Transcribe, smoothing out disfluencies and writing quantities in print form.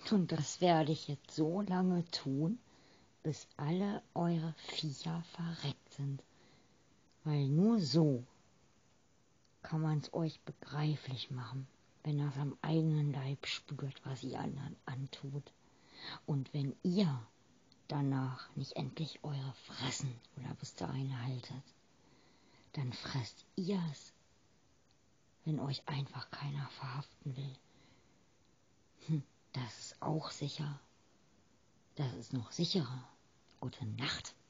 Und das werde ich jetzt so lange tun, bis alle eure Viecher verreckt sind. Weil nur so kann man es euch begreiflich machen, wenn ihr es am eigenen Leib spürt, was ihr anderen antut. Und wenn ihr danach nicht endlich eure Fressen oder bis dahin haltet, dann fresst ihr es, wenn euch einfach keiner verhaften will. Das ist auch sicher. Das ist noch sicherer. Gute Nacht.